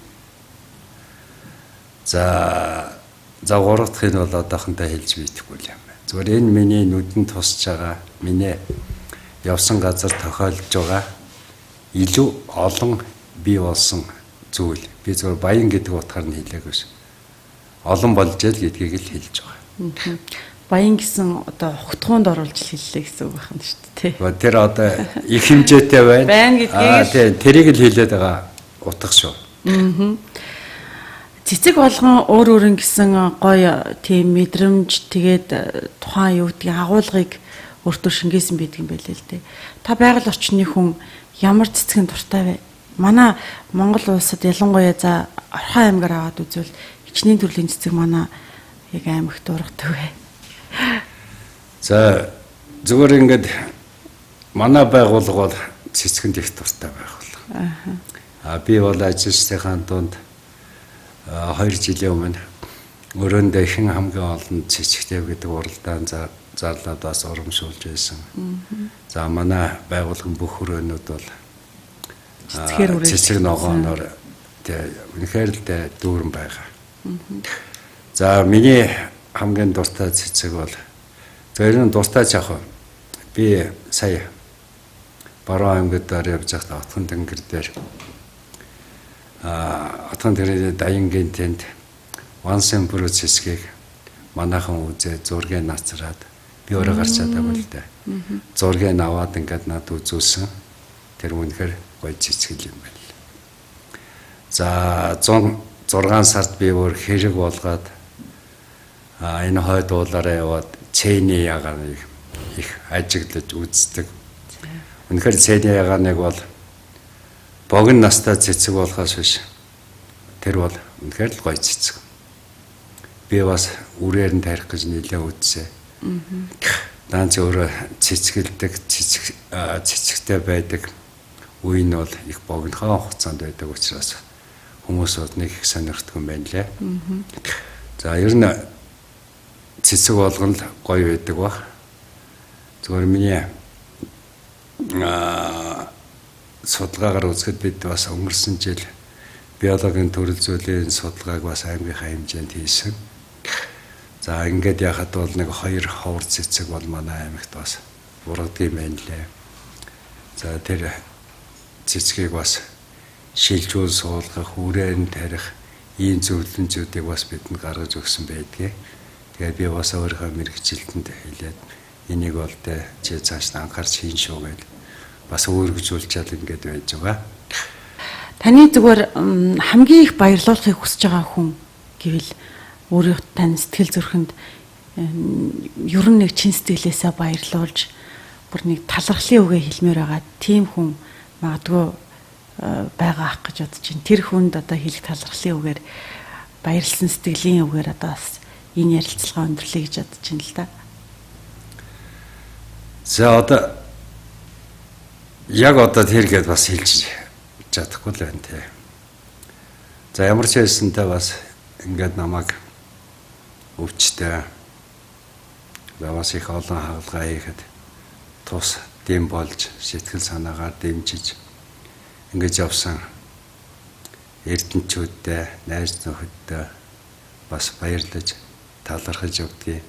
За за гурав дахь нь бол одоохондоо хэлж бидэхгүй юм байна. Зүгээр энэ миний нүдэнд тусч байгаа, миний явсан газар тохиолдож байгаа илүү олон бий болсон зүйл. Би зөвхөн баян гэдэг утгаар нь хэлээгүй ш. Олон болж ял гэдгийг л хэлж байгаа. Баян гэсэн одоо хогтгоонд оруулж хэллээ гэсэн үг байна шүү дээ. Тий. Тэр одоо их хэмжээтэй байна. Баян гэдгийг тий, тэрийг л хэлээд байгаа утга шүү. Аа. Цэцэг болгон өөр өөрөн гэсэн гоё тийм мэдрэмж тэгээд тухайн юу гэдгийг агуулгыг өөртөө шингээсэн байдаг юм байлээ л дээ. Та байгаль орчны хүн ямар цэцгийн дуртай вэ? Манай Монгол улсад ялангуяа за Орхон аймгаар аваад үзвэл хичнээн төрлийн цэцэг манай яг аймагт ургадаг вэ. За зүгээр ингээд манай байгууллага бол цэцгэнд их дуртай байгууллага. Аа би бол ажилчдын дунд хоёр жилийн өмнө өрөөндөө ихэн хамгийн олон цэцэгтэй гэдэг уралдаан зарлаад бас урамшуулж байсан. За манай байгууллагын бүх өрөөнүүд бол цэцэг ногооноор үнэхээр л дүүрэн байгаа. За миний хамгийн дуртай цэцэг бол зөвхөн дуртай жаах би сая Баруун аймагт явж байхдаа Отгон тэнгэр дээр а Отгон тэнгэрийн Даянгийн тэнд Вансан бүрүү цэцгийг манайхан үзээ зургийг нацраад би өөрөө гарч чадаагүй л дээ. Зургийг аваад ингээд над үзүүлсэн. Тэр үнэхээр гоё цэцэг юм байна. За зургаан сард би өөр хэрэг болгоод а энэ хойд уулаараа яваад цэний ягааныг их ажиглаж үздэг. Үнэхээр цэний ягааныг бол богино настай цэцэг болохоос биш. Тэр бол үнэхээр л гоё цэцэг. Би бас үрээр нь тарих гэж нэлээ үзсэн. Даанч өөрөө цэцгэлдэг, цэцэг цэцэгтэй байдаг үе нь бол их богинохон хугацаанд байдаг учраас хүмүүс бол нэг их сонирхдаг юм байна лээ. За ер нь цэцэг болгон л гоё байдаг баг. Зүгээр миний аа судалгаагаар үзэхэд бид бас өнгөрсөн жил биологийн төрөл зүйлийн судалгааг бас аймгийнхаа хэмжээнд хийсэн. За ингээд яхад бол нэг хоёр ховор цэцэг бол манай аймагт бас ургадаг юм байна лээ. За тэр цэцгийг бас шилжүүл суулгах, үрээр нь тарих ийм зөвлөмжүүдийг бас бидэнд гаргаж өгсөн байдгийг. Тэгээд би бас өөрийнхөө мэрэгчлэлтэнд хэлээд энийг бол тэ чи цааш анхаарч хийн шүү гэж бас өөргөжүүлчихэд ингээд байж байгаа. Таны зүгээр хамгийн их баярлуулахыг хүсэж байгаа хүн гэвэл өөрөө тань сэтгэл зүрхэнд ер нь нэг чин сэтгэлээсээ баярлуулж бүр нэг талархлын үгээ хэлмээр байгаа тийм хүн магадгүй байгаа ах гэж бодож байна. Тэр хүнд одоо хэлэх талархлын үгээр баярлсан сэтгэлийн үгээр одоо бас энэ ярилцлага өндөрлөе гэж бодож байна л да. За одоо яг одоо тэргээд бас хэлж чадахгүй л байна те. За ямар ч хэлсэнтэй бас ингээд намайг өвчтэй бас их олон хаалгаа хийхэд тус дэм болж сэтгэл санаагаар дэмжиж ингэж явсан эрдэнчүүдтэй, найз нөхөдтэй бас баярлаж талархаж өгдгийг.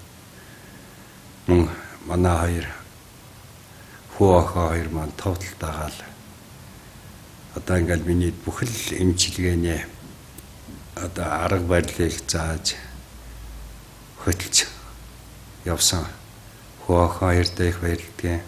Мөн манай хоёр хүү охин хоёр маань товтол дагаал одоо ингээл миний бүхэл эмчилгээний одоо арга барилыг зааж хөтлж явсан хүү охин хоёртой их баярлалтай.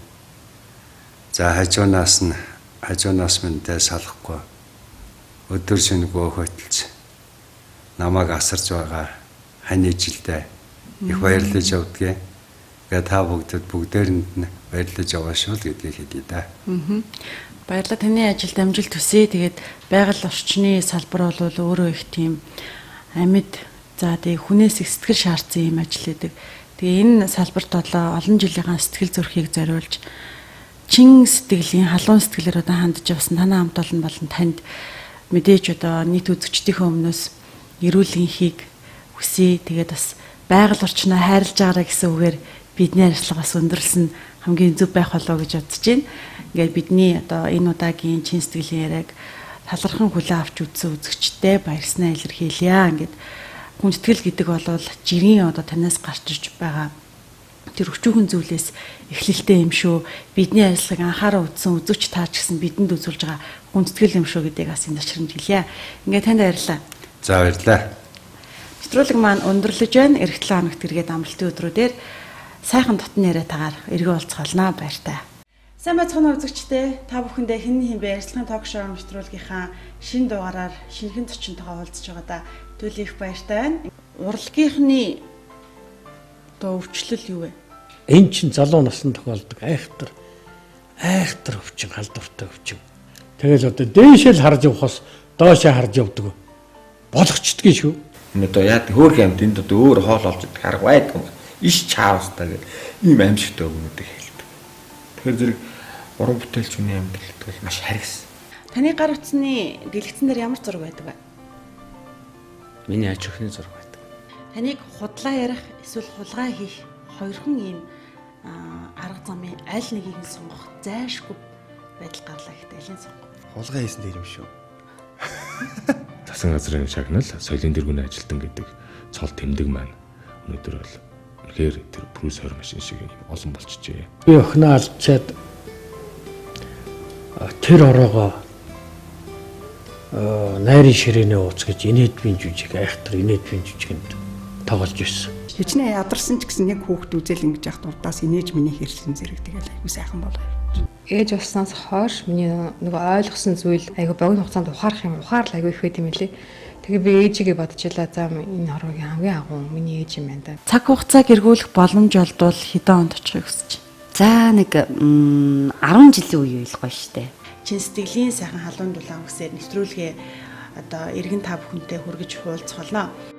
За хажуунаас нь хажуунаас минь салахгүй өдөр шөнөгүй хөтлж намайг асарч байгаа хань жилдээ их баярлаж явдгийг. Гэ та бүгдэд бүгдээрэнд нь баярлаж яваа шүү л гэдгийг хэлье да. Аа. Баярлалаа таны ажилд амжилт хүсье. Тэгээд байгаль орчны салбар бол өөрөө их тийм амьд за тэг хүнээс их сэтгэл шаардсан юм ажил гэдэг. Тэгээ энэ салбарт болоо олон жилийнхаа сэтгэл зүрхийг зориулж чин сэтгэлийн халуун сэтгэлээр одоо хандж явсан танаа хамт олон болон танд мэдээж одоо нийт үзэгчдийнхээ өмнөөс эрүүл энхийг хүсье. Тэгээд бас байгаль орчноо хайрлаж байгаараа гэсэн үгээр бидний ажиллагаас өндөрлсөн хамгийн зөв байх болоо гэж бодож байна. Ингээд бидний одоо энэ удаагийн чин сэтгэлийн яриаг талархан хүлээн авч үзсэн үзэгчтэй баярснаа илэрхийлье. Ингээд хүндэтгэл гэдэг бол жирийн одоо танаас гарч ирж байгаа тэр өчүүхэн зүйлээс эхлэлтэй юм шүү. Бидний ажиллагааг анхаараа үзсэн үзэгч таач гэсэн бидэнд үзүүлж байгаа хүндэтгэл юм шүү гэдгийг бас энэ зочранд хэлье. Ингээд танд баярлалаа. За баярлалаа. Нэвтрүүлэг маань өндөрлөж байна. Эх хэдэн хоногт эргээд амралтын өдрүүдээр сайхан дотны яриатаагаар эргэн уулзхалнаа баяртай. Сайн байцгаана уу үзэгчдээ. Та бүхэндээ хэн хэн бэ ярилцлагын ток шоу нэвтрүүлгийнхаа шинэ дугаараар шинэхэн зочинтойгоо уулзж байгаа да. Түлээ их баяртай байна. Урлагийнхны одоо өвчлөл юу вэ? Энэ чинь залуу наснд тохиолдог айхтар айхтар өвчин, халдвартай өвчин. Тэгэл одоо дээшэл харж явахаас доошоо харж явдаг. Болгочдгийг шүү. Энэ одоо яа хөөрхөн амт энд одоо өөр хоол олж идэх арга байдаг юм. Иш чаавстаа гэх ийм аимшигтай өгнүүдийг хэлдэг. Тэгэхээр зэрэг уран бүтээлч хүний амьдралд бол маш харгас. Таны гар утасны дэлгэцэн дээр ямар зураг байдаг вэ? Миний аж ахуйн зураг байдаг. Таныг худлаа ярих эсвэл хулгай хийх хоёрхан ийм арга замын аль нэгийг нь сонгох зайлшгүй байдал гарлаа гэхдээ алийг сонгох? Хулгай хийсэн дээр юм шүү. Тасан газрын шагнал, соёлын тэргүүний ажилтан гэдэг цол тэмдэг маань өнөөдөр бол үнэхээр тэр Брюс хоёр машин шиг олон болчихжээ. Би охиноо алчаад тэр ороогоо найрын ширээнээ ууц гэж инээдвийн жүжиг айхтар инээдвийн жүжигэнд тоглож байсан. Хичнээн ядарсан ч гэсэн яг хүүхд үзэл ингэж яхад урдаас инээж миний хэрсэн зэрэг тэгэл айгу сайхан болоо. Ээж болсноос хойш миний нөгөө ойлгосон зүйл айгу богино хугацаанд ухаарах юм ухаар л айгу их байт юм лээ. Тэгээ би ээжигээ бодчихлаа за энэ хорвогийн хамгийн агуу миний ээж юм байна да. Цаг хугацааг эргүүлэх боломж олдвол хэдэн онд очихыг хүсэж байна? За нэг арван жилийн үе л гоё штэ. Чин сэтгэлийн сайхан халуун дулаан үсээр нэвтрүүлгээ одоо эргэн та бүхэнтэй хүргэж хуулцгаална.